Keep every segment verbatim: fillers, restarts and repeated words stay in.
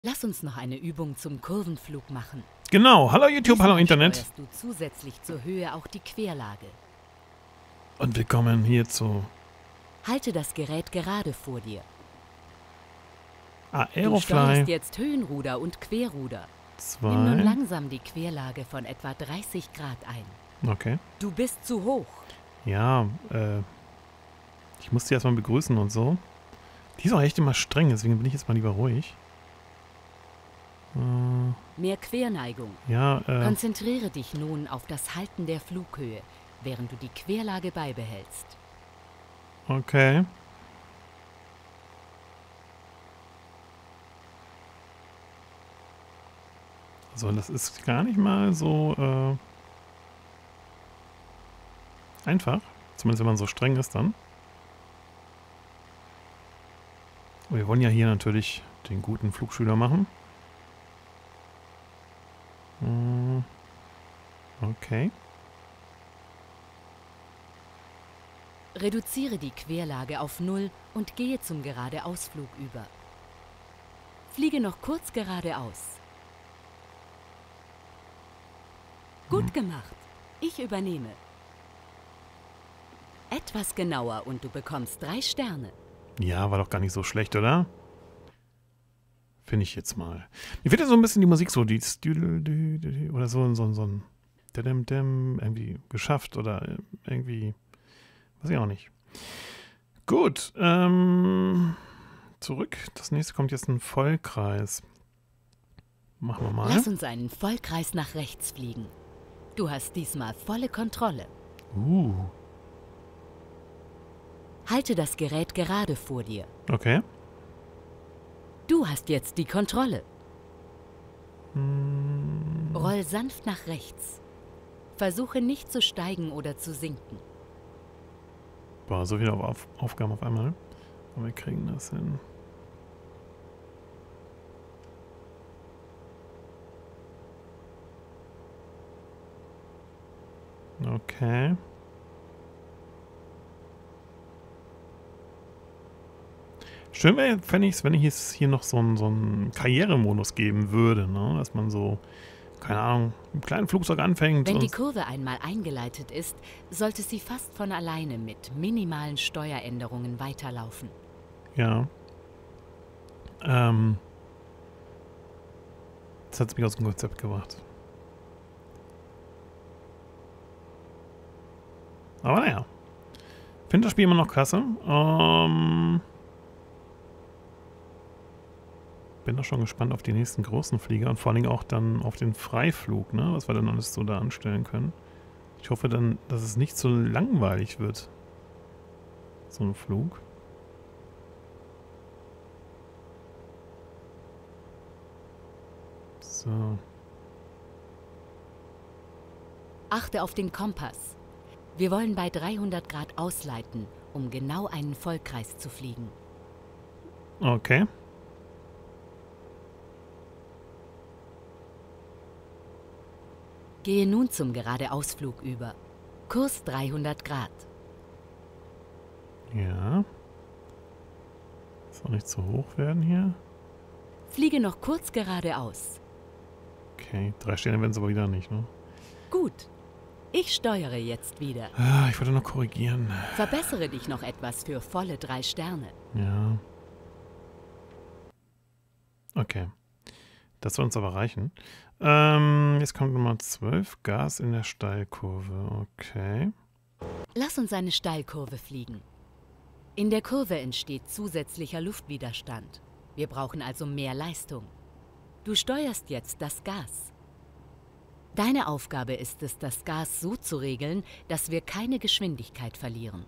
Lass uns noch eine Übung zum Kurvenflug machen. Genau. Hallo YouTube, hallo Diesmal Internet. steuerst du zusätzlich zur Höhe auch die Querlage. Und willkommen hier zu Halte das Gerät gerade vor dir. Du Aerofly steuerst jetzt Höhenruder und Querruder. Nimm nun zwei. langsam die Querlage von etwa dreißig Grad ein. Okay. Du bist zu hoch. Ja, äh, ich muss die erstmal begrüßen und so. Die ist auch echt immer streng, deswegen bin ich jetzt mal lieber ruhig. Äh, Mehr Querneigung. ja, äh, Konzentriere dich nun auf das Halten der Flughöhe, während du die Querlage beibehältst. okay. So, das ist gar nicht mal so äh, einfach. Zumindest wenn man so streng ist dann. Und wir wollen ja hier natürlich den guten Flugschüler machen. Hm, okay. Reduziere die Querlage auf Null und gehe zum Geradeausflug über. Fliege noch kurz geradeaus. Gut gemacht. Ich übernehme. Etwas genauer und du bekommst drei Sterne. Ja, war doch gar nicht so schlecht, oder? Finde ich jetzt mal. Mir fehlt ja so ein bisschen die Musik so, die oder so, so, so ein irgendwie geschafft oder irgendwie, weiß ich auch nicht. Gut, ähm, zurück. Das nächste kommt jetzt ein Vollkreis. Machen wir mal. Lass uns einen Vollkreis nach rechts fliegen. Du hast diesmal volle Kontrolle. Uh, Halte das Gerät gerade vor dir. okay. Du hast jetzt die Kontrolle. Hm, Roll sanft nach rechts. Versuche nicht zu steigen oder zu sinken. boah, so viele auf Aufgaben auf einmal. Aber wir kriegen das hin. Okay. Schön wäre, fände ich es, wenn ich es hier noch so einen so einen Karrieremodus geben würde, ne? Dass man so, keine Ahnung, im kleinen Flugzeug anfängt. Wenn die Und, Kurve einmal eingeleitet ist, sollte sie fast von alleine mit minimalen Steueränderungen weiterlaufen. ja. Ähm. Das hat mich aus dem Konzept gebracht. Aber naja. Finde das Spiel immer noch klasse. Ähm. Bin doch schon gespannt auf die nächsten großen Flieger und vor allen Dingen auch dann auf den Freiflug, ne? Was wir dann alles so da anstellen können. Ich hoffe dann, dass es nicht so langweilig wird. So ein Flug. So. Achte auf den Kompass. Wir wollen bei dreihundert Grad ausleiten, um genau einen Vollkreis zu fliegen. Okay. Gehe nun zum Geradeausflug über. Kurs dreihundert Grad. Ja. Soll nicht zu hoch werden hier. Fliege noch kurz geradeaus. Okay, drei Sterne werden es aber wieder nicht, ne? Gut. Ich steuere jetzt wieder. Ah, ich wollte noch korrigieren. Verbessere dich noch etwas für volle drei Sterne. Ja. Okay. Das soll uns aber reichen. Ähm, jetzt kommt Nummer zwölf. Gas in der Steilkurve. Okay. Lass uns eine Steilkurve fliegen. In der Kurve entsteht zusätzlicher Luftwiderstand. Wir brauchen also mehr Leistung. Du steuerst jetzt das Gas. Deine Aufgabe ist es, das Gas so zu regeln, dass wir keine Geschwindigkeit verlieren.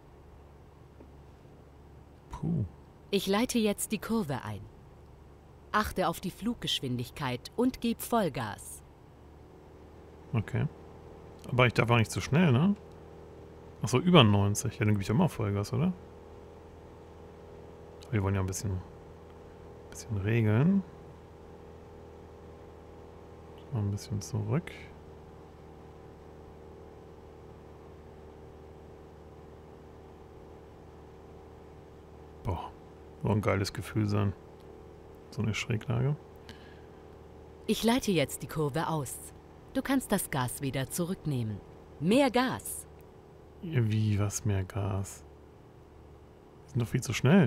Puh. Ich leite jetzt die Kurve ein. Achte auf die Fluggeschwindigkeit und gib Vollgas. Okay. Aber ich darf auch nicht zu schnell, ne? Achso, über neunzig. Ja, dann gebe ich immer Vollgas, oder? Wir wollen ja ein bisschen, bisschen regeln. Mal ein bisschen zurück. Boah, soll ein geiles Gefühl sein. So eine Schräglage. Ich leite jetzt die Kurve aus. Du kannst das Gas wieder zurücknehmen. Mehr Gas. Wie, was mehr Gas? Wir sind doch viel zu schnell.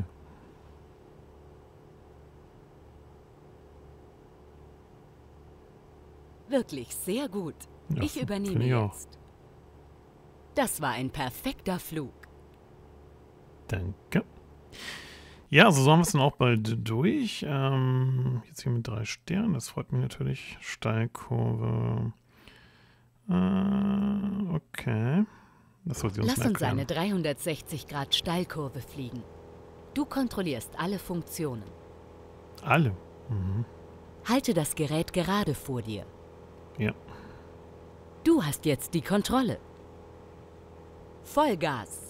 Wirklich sehr gut. Ja, Ich übernehme ich auch. jetzt. Das war ein perfekter Flug. Danke. Ja, so haben wir es dann auch bald durch. Ähm, jetzt hier mit drei Sternen, das freut mich natürlich. Steilkurve. Äh, okay. Das sollte uns Lass mal uns erklären. eine dreihundertsechzig Grad Steilkurve fliegen. Du kontrollierst alle Funktionen. Alle? Mhm. Halte das Gerät gerade vor dir. Ja. Du hast jetzt die Kontrolle. Vollgas.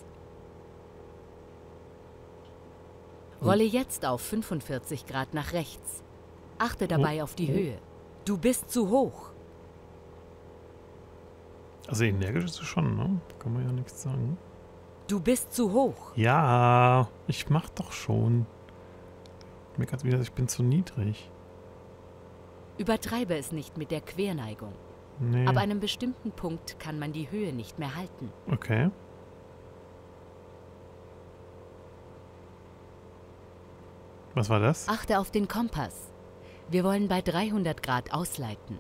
Rolle jetzt auf fünfundvierzig Grad nach rechts. Achte dabei Oh. auf die Oh. Höhe. Du bist zu hoch. Also energisch ist es schon, ne? Kann man ja nichts sagen. Du bist zu hoch. Ja, ich mach doch schon. Mir meckert wieder, ich bin zu niedrig. Übertreibe es nicht mit der Querneigung. Nee. Ab einem bestimmten Punkt kann man die Höhe nicht mehr halten. Okay. Was war das? Achte auf den Kompass. Wir wollen bei dreihundert Grad ausleiten.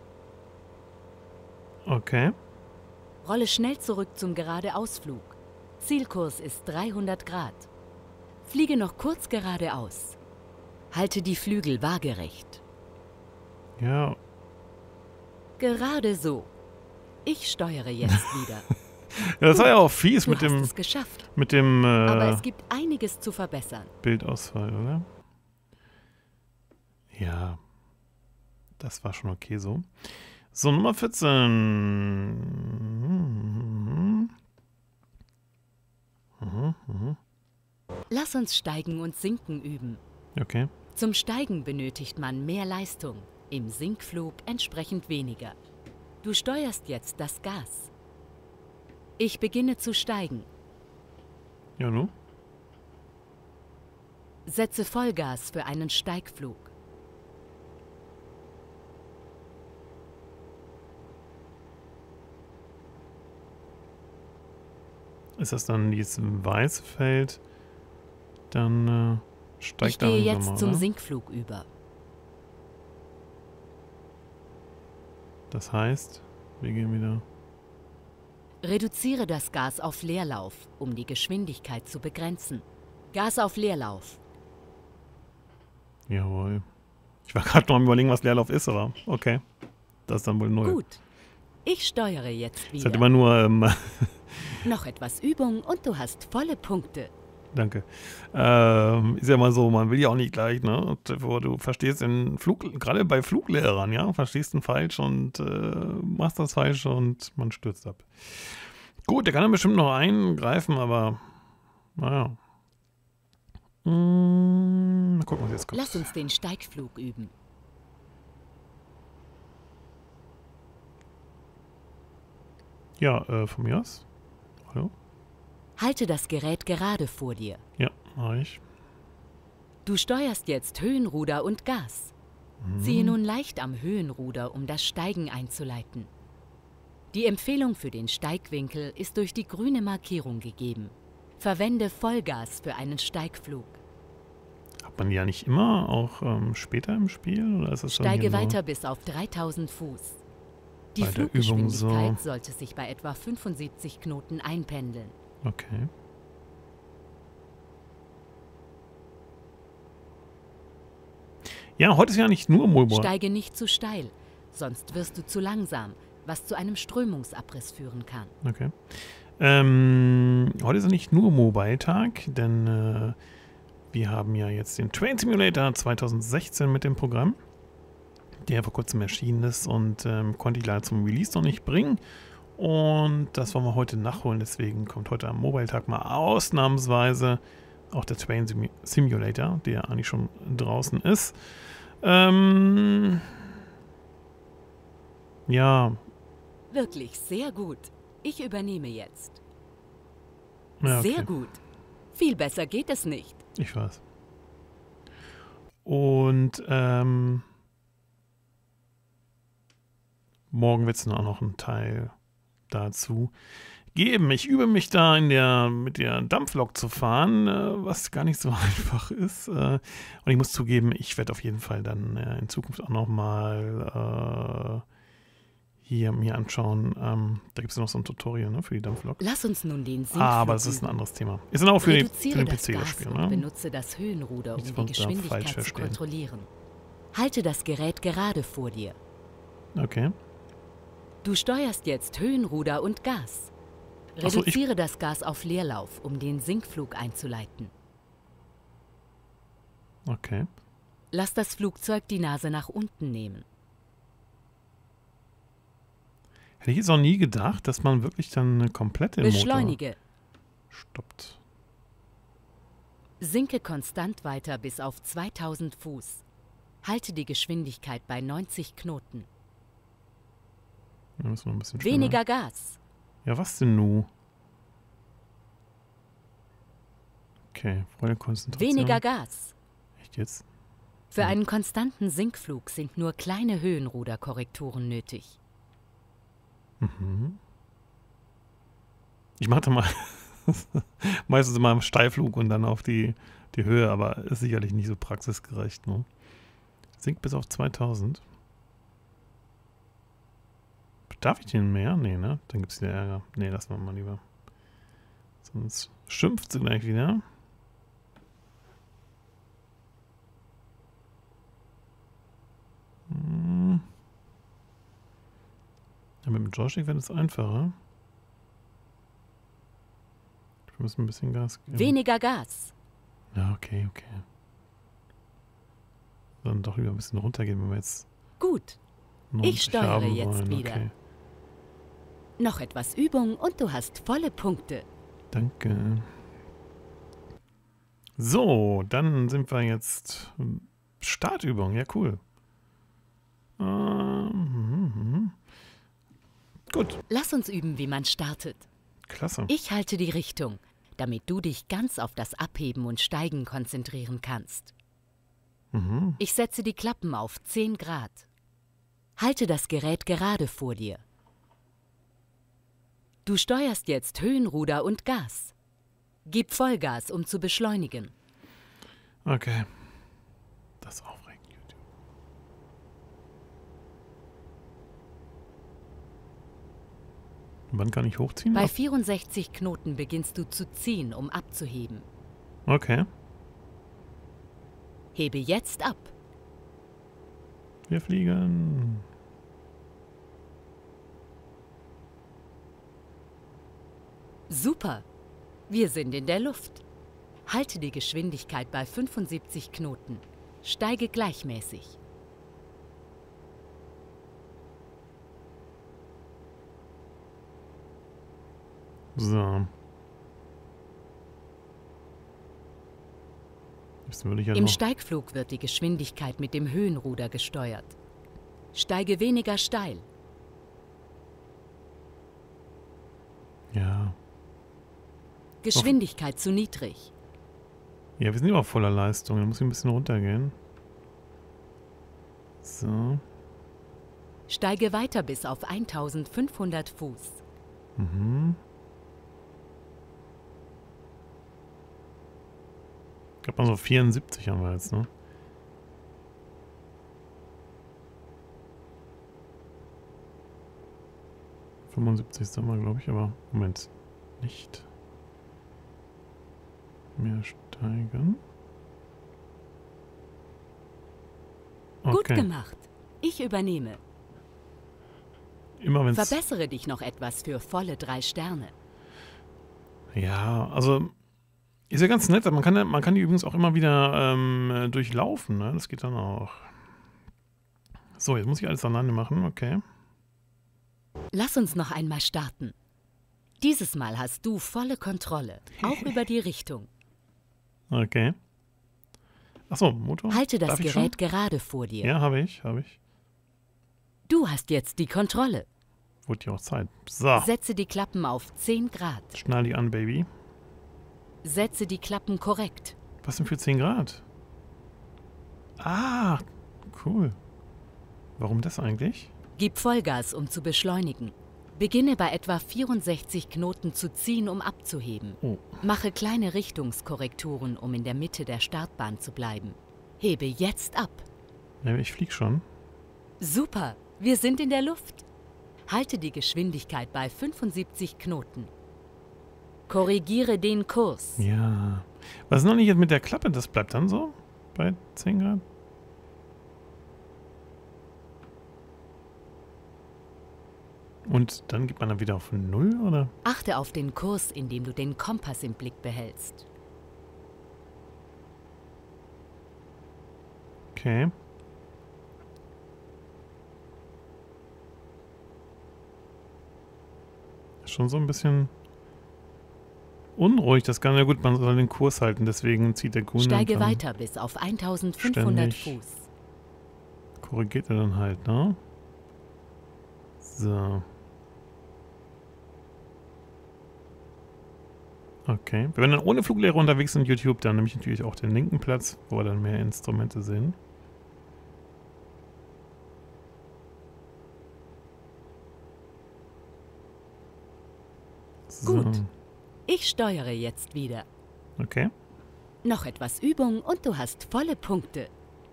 Okay. Rolle schnell zurück zum Geradeausflug. Zielkurs ist dreihundert Grad. Fliege noch kurz geradeaus. Halte die Flügel waagerecht. Ja. Gerade so. Ich steuere jetzt wieder. Ja, das war ja auch fies Du mit hast dem, es geschafft. mit dem Aber äh, es gibt einiges zu verbessern. Bildausfall, oder? Ja. Das war schon okay so. So, Nummer vierzehn. Mhm. Mhm. Mhm. Lass uns steigen und sinken üben. Okay. Zum Steigen benötigt man mehr Leistung, im Sinkflug entsprechend weniger. Du steuerst jetzt das Gas. Ich beginne zu steigen. Ja, nu? Setze Vollgas für einen Steigflug. Ist das dann dieses weiße Feld? Dann äh, steigt Ich da gehe langsamer, jetzt zum oder? Sinkflug über. Das heißt, wir gehen wieder. Reduziere das Gas auf Leerlauf, um die Geschwindigkeit zu begrenzen. Gas auf Leerlauf. Jawohl. Ich war gerade noch am Überlegen, was Leerlauf ist, aber okay. Das ist dann wohl null. Gut. Ich steuere jetzt Es hat wieder. immer nur. Ähm, Noch etwas Übung und du hast volle Punkte. Danke. Ähm, ist ja mal so, man will ja auch nicht gleich, ne? Und, wo du verstehst den Flug, gerade bei Fluglehrern, ja, verstehst ihn falsch und äh, machst das falsch und man stürzt ab. Gut, der kann dann bestimmt noch eingreifen, aber naja. Hm, mal gucken, was jetzt kommt. Lass uns den Steigflug üben. Ja, äh, von mir aus. Hallo? Halte das Gerät gerade vor dir. Ja, mach ich. Du steuerst jetzt Höhenruder und Gas. Ziehe nun leicht am Höhenruder, um das Steigen einzuleiten. Die Empfehlung für den Steigwinkel ist durch die grüne Markierung gegeben. Verwende Vollgas für einen Steigflug. Hat man die ja nicht immer, auch ähm, später im Spiel? Oder ist das dann Steige hier nur weiter bis auf dreitausend Fuß. Die bei der Übung so? Fluggeschwindigkeit sollte sich bei etwa fünfundsiebzig Knoten einpendeln. Okay. Ja, heute ist ja nicht nur Mulboa. Steige nicht zu steil, sonst wirst du zu langsam, was zu einem Strömungsabriss führen kann. Okay. Ähm, heute ist ja nicht nur Mobile-Tag, denn äh, wir haben ja jetzt den Train Simulator zwanzig sechzehn mit dem Programm, der vor kurzem erschienen ist und ähm, konnte ich leider zum Release noch nicht bringen. Und das wollen wir heute nachholen, deswegen kommt heute am Mobile-Tag mal ausnahmsweise auch der Train Sim Simulator, der eigentlich schon draußen ist. Ähm, ja. Wirklich sehr gut. Ich übernehme jetzt. Ja, okay. Sehr gut. Viel besser geht es nicht. Ich weiß. Und, ähm, morgen wird es auch noch einen Teil dazu geben. Ich übe mich da in der, mit der Dampflok zu fahren, äh, was gar nicht so einfach ist. Äh, und ich muss zugeben, ich werde auf jeden Fall dann äh, in Zukunft auch nochmal äh, hier mir anschauen. Ähm, da gibt es noch so ein Tutorial, ne, für die Dampflok. Lass uns nun den Sinkflug Ah, aber das ist ein anderes Thema. Ist dann auch für, die, für den P C das das Gas Spiel, und ne? benutze das Höhenruder, um Nicht, die was da falsch Geschwindigkeit zu verstehen. kontrollieren. Halte das Gerät gerade vor dir. Okay. Du steuerst jetzt Höhenruder und Gas. Ach so, ich- Reduziere das Gas auf Leerlauf, um den Sinkflug einzuleiten. Okay. Lass das Flugzeug die Nase nach unten nehmen. Hätte ich jetzt auch nie gedacht, dass man wirklich dann eine komplette Motor Beschleunige. stoppt. Sinke konstant weiter bis auf zweitausend Fuß. Halte die Geschwindigkeit bei neunzig Knoten. Da müssen wir ein bisschen schneller. Weniger Gas. Ja, was denn nu? Okay, volle Konzentration. Weniger Gas. Echt jetzt? Für Hm. einen konstanten Sinkflug sind nur kleine Höhenruderkorrekturen nötig. Mhm. Ich mache da mal meistens immer im Steilflug und dann auf die, die Höhe, aber ist sicherlich nicht so praxisgerecht. Ne? Sinkt bis auf zweitausend. Darf ich den mehr? Nee, ne? Dann gibt es wieder Ärger. Nee, lassen wir mal lieber. Sonst schimpft sie gleich wieder. Hm. Ja, mit dem Joystick wird es einfacher. Wir müssen ein bisschen Gas geben. Weniger Gas. Ja, okay, okay. Dann doch lieber ein bisschen runtergehen, wenn wir jetzt Gut. neunzig Ich steuere haben jetzt wollen. wieder. Okay. Noch etwas Übung und du hast volle Punkte. Danke. So, dann sind wir jetzt Startübung. Ja, cool. Ähm, mhm, mhm. Gut, Lass uns üben, wie man startet. klasse. Ich halte die Richtung, damit du dich ganz auf das Abheben und Steigen konzentrieren kannst. Mhm. Ich setze die Klappen auf zehn Grad. Halte das Gerät gerade vor dir. Du steuerst jetzt Höhenruder und Gas. Gib Vollgas, um zu beschleunigen. Okay. Das ist aufregend, YouTube. Wann kann ich hochziehen? Bei Ab- vierundsechzig Knoten beginnst du zu ziehen, um abzuheben. Okay. Hebe jetzt ab. Wir fliegen. Super. Wir sind in der Luft. Halte die Geschwindigkeit bei fünfundsiebzig Knoten. Steige gleichmäßig. So. Jetzt würde ich ja Im noch... Steigflug wird die Geschwindigkeit mit dem Höhenruder gesteuert. Steige weniger steil. Ja. Geschwindigkeit zu niedrig. Ja, wir sind immer auf voller Leistung. Da muss ich ein bisschen runtergehen. So. Steige weiter bis auf eintausendfünfhundert Fuß. Mhm. Ich glaube mal so vierundsiebzig haben wir jetzt, ne? fünfundsiebzig sind wir, glaube ich, aber Moment. Nicht. Mehr steigen. Gut Okay. gemacht. Ich übernehme. Immer wenn es... Verbessere dich noch etwas für volle drei Sterne. Ja, also ist ja ganz nett. Man kann, ja- man kann die übrigens auch immer wieder ähm, durchlaufen. Ne? Das geht dann auch. So, jetzt muss ich alles alleine machen. Okay. Lass uns noch einmal starten. Dieses Mal hast du volle Kontrolle, auch über die Richtung. Okay. Achso, Motor. Halte das Darf ich Gerät gerade vor schon? dir. Ja, habe ich, habe ich. Du hast jetzt die Kontrolle. Wurde ja auch Zeit. So, Setze die Klappen auf zehn Grad. schnall die an, Baby. Setze die Klappen korrekt. Was denn für zehn Grad? Ah, cool. Warum das eigentlich? Gib Vollgas, um zu beschleunigen. Beginne bei etwa vierundsechzig Knoten zu ziehen, um abzuheben. Oh. Mache kleine Richtungskorrekturen, um in der Mitte der Startbahn zu bleiben. Hebe jetzt ab. Ja, ich flieg schon. Super, wir sind in der Luft. Halte die Geschwindigkeit bei fünfundsiebzig Knoten. Korrigiere den Kurs. Ja. Was ist noch nicht jetzt mit der Klappe? Das bleibt dann so? Bei zehn Grad? Und dann geht man dann wieder auf null, oder? Achte auf den Kurs, indem du den Kompass im Blick behältst. Okay. Ist schon so ein bisschen unruhig. Das kann ja gut, man soll den Kurs halten, deswegen zieht der Grüne. Steige weiter bis auf eintausendfünfhundert Fuß. Korrigiert er dann halt, ne? So. Okay. Wenn wir dann ohne Fluglehrer unterwegs sind, YouTube, dann nehme ich natürlich auch den linken Platz, wo wir dann mehr Instrumente sehen. So. Gut. Ich steuere jetzt wieder. Okay. Noch etwas Übung und du hast volle Punkte.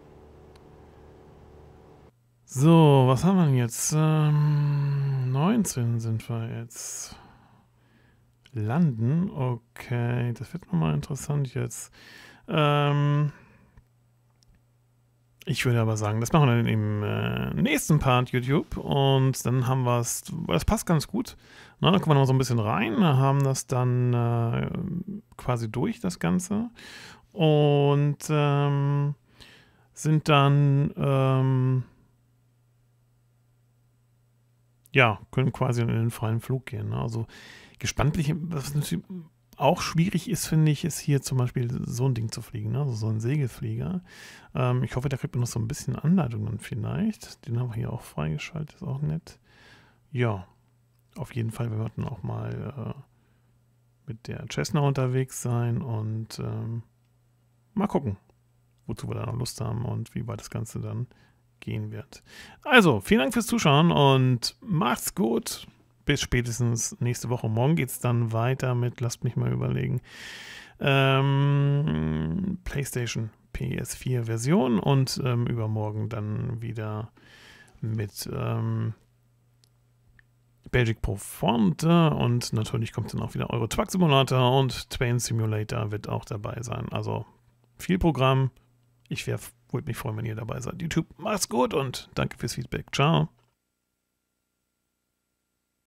So, was haben wir denn jetzt? Ähm, neunzehn sind wir jetzt. Landen, okay, das wird nochmal interessant jetzt. Ähm, ich würde aber sagen, das machen wir dann im äh, nächsten Part YouTube und dann haben wir es, das passt ganz gut. Na, dann kommen wir noch so ein bisschen rein, haben das dann äh, quasi durch, das Ganze. Und ähm, sind dann, ähm, ja, können quasi in den freien Flug gehen. Ne? Also gespannt bin ich, was natürlich auch schwierig ist, finde ich, ist hier zum Beispiel so ein Ding zu fliegen, ne? Also so ein Segelflieger. Ähm, ich hoffe, da kriegt man noch so ein bisschen Anleitung dann vielleicht. Den haben wir hier auch freigeschaltet, ist auch nett. Ja, auf jeden Fall werden wir dann auch mal äh, mit der Cessna unterwegs sein und ähm, mal gucken, wozu wir da noch Lust haben und wie weit das Ganze dann gehen wird. Also, vielen Dank fürs Zuschauen und macht's gut. Bis spätestens nächste Woche. Morgen geht es dann weiter mit, lasst mich mal überlegen, ähm, PlayStation P S vier Version und ähm, übermorgen dann wieder mit ähm, Belgic Pro Fonte und natürlich kommt dann auch wieder Euro Truck Simulator und Train Simulator wird auch dabei sein. Also viel Programm. Ich würde mich freuen, wenn ihr dabei seid. YouTube, macht's gut und danke fürs Feedback. Ciao.